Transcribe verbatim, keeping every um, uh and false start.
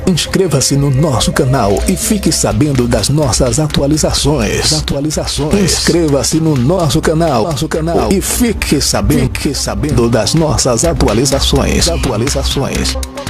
Inscreva-se no nosso canal e fique sabendo das nossas atualizações. Atualizações. Inscreva-se no nosso canal, nosso canal e fique sabendo, fique sabendo das nossas atualizações. Atualizações.